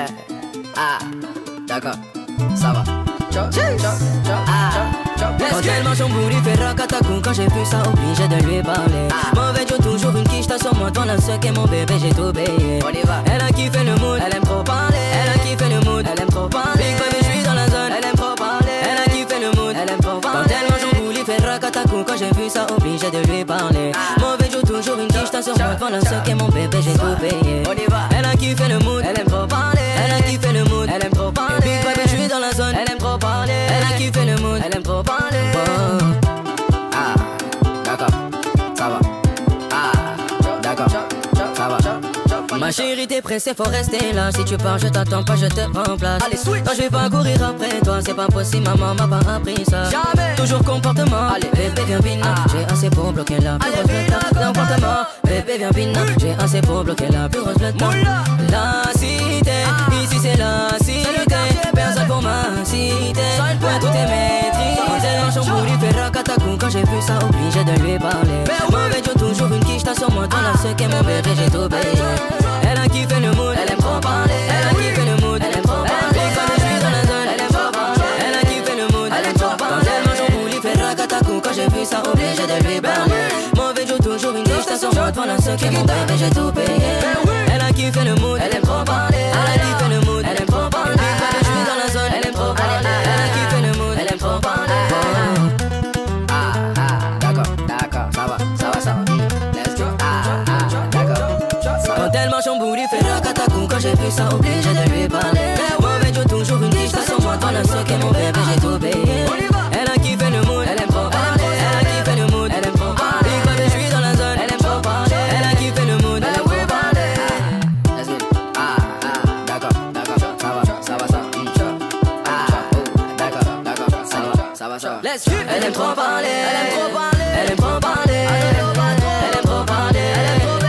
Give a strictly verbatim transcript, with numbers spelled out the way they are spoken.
Ah, d'accord, ça va. Ah, quand elle mange son bout, il fait racatacou. Quand j'ai vu ça, obligé de lui parler. Mauvais Dieu, toujours une quiche, t'as sur moi. Toi, la seule qui est mon bébé, j'ai tout payé. Elle a kiffé le mood, elle aime trop parler. Elle a kiffé le mood, elle aime trop parler. Big baby, je suis dans la zone, elle aime trop parler. Elle a kiffé le mood, elle aime trop parler. Quand elle mange son bout, il fait racatacou. Quand j'ai vu ça, obligé de lui parler. Mauvais Dieu, toujours une quiche, t'as sur moi. Toi, la seule qui est mon bébé, j'ai tout payé. Elle a kiffé le mood, elle aime trop parler. Elle a kiffé le mood, elle aime trop parler. Big baby, je suis dans la zone, elle aime trop parler. Elle a kiffé le mood, elle aime trop parler. Oh. Ah, d'accord, ça va. Ah, d'accord, ça va. Ma chérie, t'es pressée, faut rester là. Si tu pars, je t'attends pas, je te remplace. Allez, switch. Non, je vais pas courir après toi, c'est pas possible, maman m'a pas appris ça. Jamais. Toujours comportement. Allez, bébé, viens bina. Ah. J'ai assez pour bloquer la plus grosse blette. Comportement. Bébé, viens bina. J'ai assez pour bloquer la plus grosse blette. La cité, ah. Ici c'est la cité. Personne pour m'inciter. Point tout est maîtrisé. Elle mange son bout, il fait racatacou. Quand j'ai vu ça, obligé de lui parler. Mauvais Dieu, toujours une quiche, t'as sur moi. Dans la seule qui est mon bébé, j'ai tout payé. Elle a kiffé le mood, elle aime trop parler. Elle a kiffé le mood, elle aime trop parler. Quand je suis dans la zone, elle aime trop parler. Elle a kiffé le mood, elle aime trop parler. Quand elle mange son bout, il fait racatacou. Quand j'ai vu ça, obligé de lui parler. Mauvais Dieu, toujours une quiche, t'as sur moi. Dans la seule qui est mon bébé, j'ai tout payé. Elle a kiffé le mood, elle aime trop parler. Elle a kiffé le mood, elle aime trop parler. Quand je suis dans la zone, elle aime trop parler. Elle a kiffé le mood, elle aime trop parler. Ah, ah, d'accord, d'accord, ça va, ça va, ça va. Let's go. Ah, ah, d'accord. Quand elle mange son bout, il fait racatacou. Quand j'ai vu ça, obligé de lui parler. Mauvais Dieu, toujours une quiche, t'as sur moi. Dans la seule qui est mon bébé, j'ai tout payé. Elle a kiffé le mood, elle aime trop parler. Elle a kiffé le mood, elle aime trop parler. Quand je suis dans la zone, elle aime trop parler. Elle a kiffé le mood, elle aime trop parler. Let's go. Ah, ah, d'accord, d'accord, ça va, ça va, ça va. Ah, oh, d'accord, d'accord, ça va, ça va, ça va. Let's go. Elle aime trop parler, elle aime trop parler. Elle aime trop parler, elle aime trop parler. Elle aime trop parler, elle aime trop parler.